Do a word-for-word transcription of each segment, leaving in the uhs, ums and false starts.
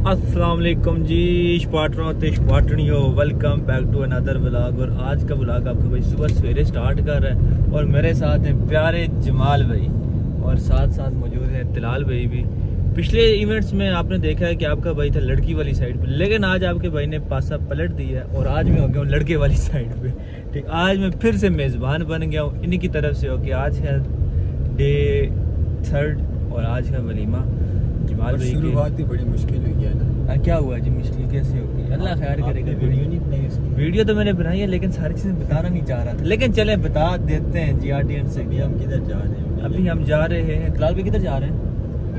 अस्सलाम वालेकुम जी स्पाटरों ते स्पाटनियों, welcome back to another vlog. और आज का व्लॉग आपका भाई सुबह सवेरे स्टार्ट कर रहा है और मेरे साथ हैं प्यारे जमाल भाई और साथ साथ मौजूद है तिलाल भाई भी। पिछले इवेंट्स में आपने देखा है कि आपका भाई था लड़की वाली साइड पे, लेकिन आज आपके भाई ने पासा पलट दिया है और आज मैं हो गया हूँ लड़के वाली साइड पे। ठीक, आज मैं फिर से मेज़बान बन गया हूँ इन्हीं की तरफ से। हो कि आज है डे थर्ड और आज है वलीमा। जमाल भाई की शुरुआत ही बड़ी मुश्किल हुई है ना। आ, क्या हुआ जी, मुश्किल कैसे होगी? अल्लाह खैर करेगा। वीडियो नहीं बनाई उसकी? वीडियो तो मैंने बनाई है लेकिन सारी चीजें बताना नहीं चाह रहा था, लेकिन चले बता देते हैं जी ऑडियंस से। अभी हम किधर जा रहे हैं? अभी हम जा रहे हैं तिलाल भाई, किधर जा रहे हैं?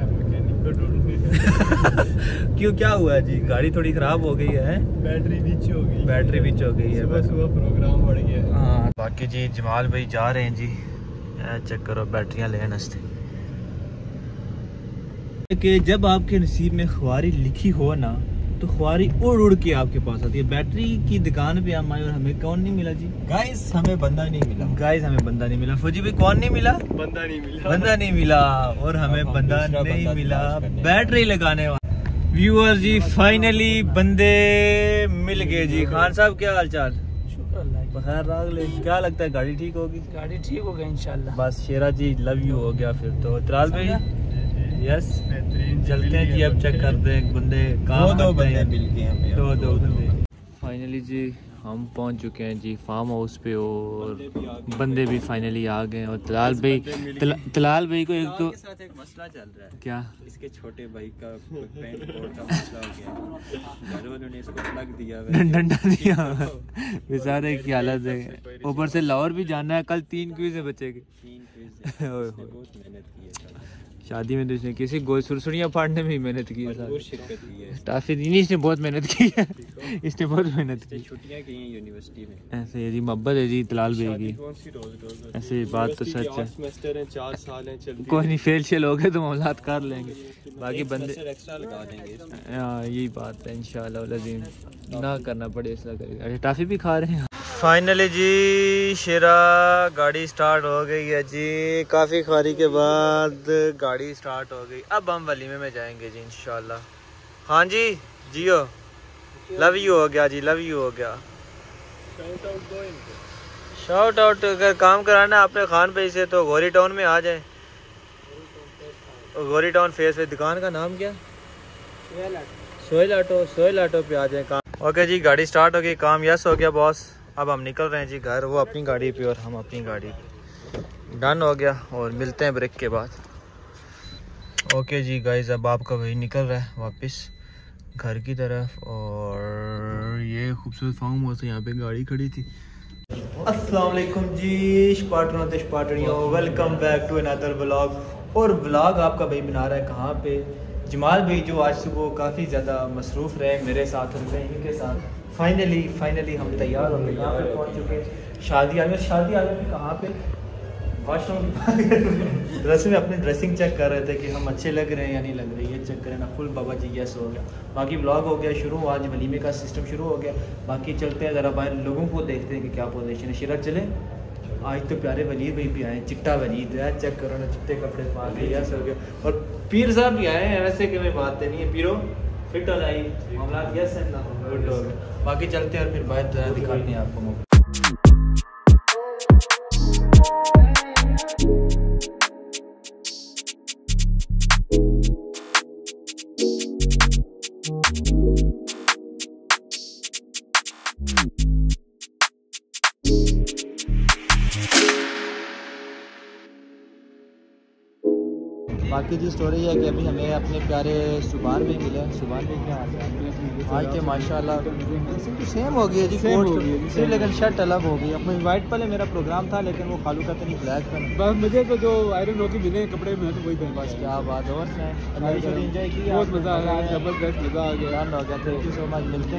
क्यों, क्या हुआ जी? गाड़ी थोड़ी खराब हो गई है, बैटरी बीच हो गई बैटरी बीच हो गई है, सुबह सुबह प्रोग्राम बढ़ गया। हाँ बाकी जी जमाल भाई जा रहे हैं जी, चेक करो बैटरियां लेने वास्ते। कि जब आपके नसीब में ख्वारी लिखी हो ना तो ख्वारी उड़ उड़ के आपके पास आती है। बैटरी की दुकान पे हम आए और हमें कौन नहीं मिला जी? गाइस हमें बंदा नहीं मिला। गाइस हमें बंदा नहीं मिला। फौजी भाई कौन नहीं मिला? बंदा नहीं मिला। बंदा नहीं मिला और हमें हम बंदा दूसरा नहीं बंदा मिला तलाश करने बैटरी लगाने वाला। व्यूअर जी फाइनली बंदे मिल गए जी। खान साहब क्या हाल चाल? शुक्र अल्लाह की। बखैर राग ले, क्या लगता है गाड़ी ठीक होगी? गाड़ी ठीक हो गई इंशाल्लाह। बस शेरा जी लव यू हो गया फिर तो। तिलाल भाई यस चलते हैं जी, अब चेक करते हैं बंदे काम दो करते बंदे हैं। मिल गए हमें। दो दो बंदे फाइनली जी हम पहुंच चुके हैं जी फार्म हाउस पे और बंदे भी फाइनली आ गए। और तिलाल भाई तिला, तिलाल भाई को एक तो के साथ एक मसला चल रहा है। क्या? इसके छोटे भाई का पेंट बोर्ड का मसला हो गया। घर वालों ने इसको प्लग दिया हुआ है। डंडा दिया बेचारे की हालत है। ऊपर से लाहौर भी जाना है, कल तीन क्विज है बचेगी। तीन क्विज है। इसने बहुत मेहनत की है। शादी में तो इसने किसी गोल सुरसुड़ियाँ फाड़ने में भी मेहनत की है। बहुत शिरकत की है। टाफी इसने बहुत मेहनत की है, इसने बहुत मेहनत की। छुट्टियां की हैं यूनिवर्सिटी में। ऐसे ये जी मोहब्बत है जी तिलाल भाई की। ऐसे बात तो सच है। सेमेस्टर हैं, चार साल हैं, चलती कोई नहीं, फेल शेल हो गए तो मामलात कर लेंगे। बाकी बंदे एक्स्ट्रा लगा देंगे। हाँ यही बात है, इंशाल्लाह लजीम ना करना पड़े इसलिए करेगा। अरे टाफी भी खा रहे हैं। फाइनली जी शेरा गाड़ी स्टार्ट हो गई है जी। काफ़ी ख्वारी के बाद गाड़ी स्टार्ट हो गई। अब हम वलीमे में जाएंगे जी इंशाल्लाह। हाँ जी जियो लव यू हो गया जी, लव यू हो गया। शाउट आउट अगर काम कराना है आपने खान भाई से तो गौरी टाउन में आ जाए। गौरी टाउन फेस पे दुकान का नाम क्या? सोहेल ऑटो। सोहेल ऑटो पे आ जाए काम। ओके जी गाड़ी स्टार्ट हो गई, काम यस हो गया बॉस। अब हम निकल रहे हैं जी घर, वो अपनी गाड़ी पे और हम अपनी गाड़ी पे। डन हो गया और मिलते हैं ब्रेक के बाद। ओके जी गाइस अब आपका वही निकल रहा है वापस घर की तरफ। और ये खूबसूरत फार्म हाउस है, यहाँ पे गाड़ी खड़ी थी। अस्सलाम वालेकुम जी स्पाटरों ते स्पाटनियों, welcome back to another vlog. और व्लॉग आपका भाई बना रहा है कहाँ पे? जमाल भाई जो आज सुबह काफ़ी ज़्यादा मसरूफ़ रहे मेरे साथ और मैं इनके साथ। फाइनली फाइनली हम तैयार हो गए, यहाँ पे पहुँच चुके हैं। शादी आ गई। शादी आ गई कहाँ पे? वॉशरूम ड्रेस में अपनी ड्रेसिंग चेक कर रहे थे कि हम अच्छे लग रहे हैं या नहीं लग रहे। ये चेक करें ना, फुल बाबा जी यस हो गया। बाकी ब्लॉग हो गया शुरू, आज वलीमे का सिस्टम शुरू हो गया। बाकी चलते हैं ज़रा बाहर लोगों को देखते हैं कि क्या पोजीशन है। शिरा चले। आज तो प्यारे वलीद भाई भी आए, चिट्टा वलीद है, चेक करो ना, चिट्टे कपड़े पा के यस हो गया। और पीर साहब भी आए हैं, वैसे कि मैं बात नहीं है पीरो फिट हो जाए मामला यस है ना, गुड हो गया। बाकी चलते हैं और फिर बाहर दिखाते हैं आपको मौका। बाकी जी स्टोरी है कि अभी हमें अपने प्यारे सुबान भी मिले। सुबान भी क्या हाल है? आज के माशाल्लाह सेम हो गई है जी, सिर्फ लेकिन शर्ट अलग हो गई। अपने वाइट पहले मेरा प्रोग्राम था लेकिन वो खालू का तो नहीं, ब्लैक का। बस मुझे तो जो आयरन होके मिले कपड़े में तो वही पहन। बस क्या बात है। और एंजॉय किया, बहुत मज़ा आ गया, जबरदस्त मज़ा आ गया। डन हो गया। थैंक यू सो मच, मिलते हैं।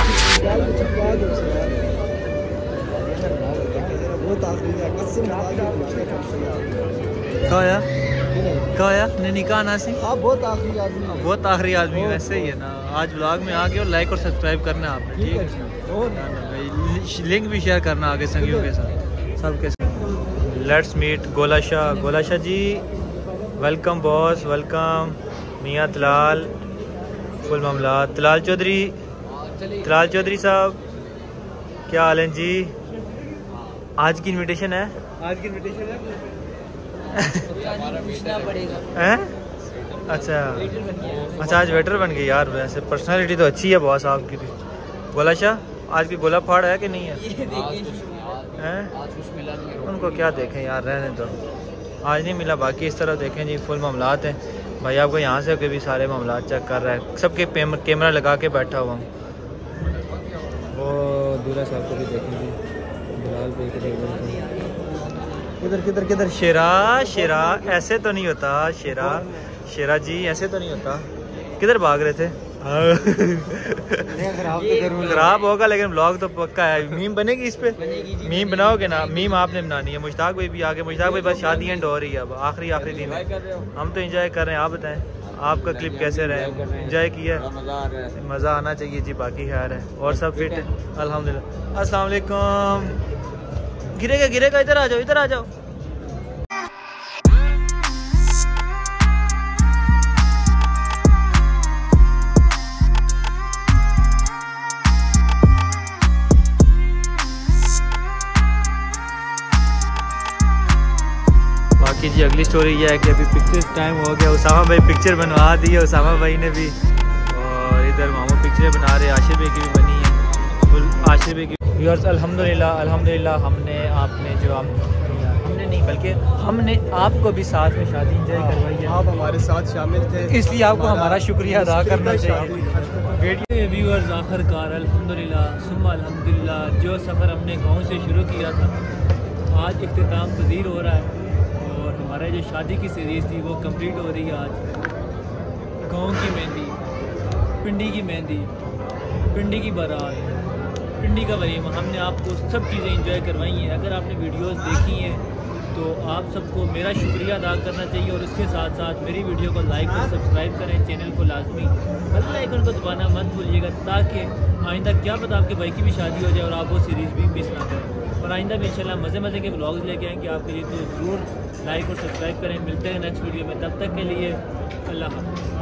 बहुत आखिरी कसम क्या होया क्या होया ने निकाह ना सी आप बहुत आखिरी आदमी हैं। बहुत आखिरी आदमी वैसे ही है ना। आज व्लॉग में आ गए और लाइक और सब्सक्राइब करना आपने, ठीक है। लिंक भी शेयर करना आगे संगियों के साथ सबके साथ। Let's meet Gola Shah. Gola Shah ji welcome boss, welcome. मियाँ तलाल फुल मामला। तलाल चौधरी, तलाल चौधरी साहब क्या हाल है जी? आज की इनविटेशन है, आज की इनविटेशन है हैं? अच्छा अच्छा आज वेटर बन गए यार। वैसे पर्सनालिटी तो अच्छी है बॉस आपकी भी। गोला शाह आज की गोला फाड़ है कि नहीं है? हैं? उनको क्या देखें यार, रहने दो, आज नहीं मिला। बाकी इस तरह देखें जी फुल मामलात हैं भाई। आपको यहाँ से कभी सारे मामलात चेक कर रहा है, सबके कैमरा लगा के बैठा हुआ हूँ। वो दूल्हा साहब को भी देखेंगे, बिलाल भाई को देखेंगे। किधर किधर किधर? शेरा शेरा ऐसे तो नहीं होता शेरा, शेरा जी ऐसे तो नहीं होता। किधर भाग रहे थे? खराब होगा लेकिन ब्लॉग तो पक्का है। मीम बनेगी इस पे, मीम बनाओगे ना? मीम आपने बनानी है। मुश्ताक भाई भी आगे। मुश्ताक भाई बस शादी एंड हो रही है, अब आखिरी आखिरी दिन है। हम तो एंजॉय कर रहे हैं, आप बताएं आपका क्लिप कैसे रहे? एंजॉय किया? मज़ा आना चाहिए जी। बाकी खैर है और सब फिट है अल्हम्दुलिल्लाह। अस्सलाम वालेकुम। गिरेगा गिरेगा, इधर आ जाओ, इधर आ जाओ। बाकी जी अगली स्टोरी यह है कि अभी पिक्चर टाइम हो गया। उसामा भाई पिक्चर बनवा दी है, उसामा भाई ने भी। और इधर मामू पिक्चरें बना रहे, आशिर भाई की भी बनी है फुल। आशिर भाई की व्यूअर्स अल्हम्दुलिल्लाह अल्हम्दुलिल्लाह हमने आपने जो हम हमने नहीं बल्कि हमने आपको भी साथ में शादी एंजॉय करवाई है। आप हमारे साथ शामिल थे, इसलिए आपको हमारा शुक्रिया अदा करना चाहिए। वीडियो व्यूअर्स आखिरकार अल्हम्दुलिल्लाह सुम्मा अल्हम्दुलिल्लाह जो सफ़र हमने गाँव से शुरू किया था आज इख्तिताम पजीर हो रहा है। और हमारे जो शादी की सीरीज़ थी वो कंप्लीट हो रही है आज। गाँव की मेहंदी, पिंडी की मेहंदी, पिंडी की बारात, पिंडी का वलीमा, हमने आपको सब चीज़ें एंजॉय करवाई हैं। अगर आपने वीडियोस देखी हैं तो आप सबको मेरा शुक्रिया अदा करना चाहिए। और उसके साथ साथ मेरी वीडियो को लाइक और सब्सक्राइब करें, चैनल को लाजमी बेल आइकन को दबाना मत भूलिएगा, ताकि आइंदा क्या पता आपके भाई की भी शादी हो जाए और आप वो सीरीज़ भी मिस ना करें। और आइंदा भी इंशाल्लाह मज़े मज़े के व्लॉग्स लेके आएँगे आपके लिए, तो ज़रूर लाइक और सब्सक्राइब करें। मिलते हैं नेक्स्ट वीडियो में, तब तक के लिए अल्लाह हाफ़िज़।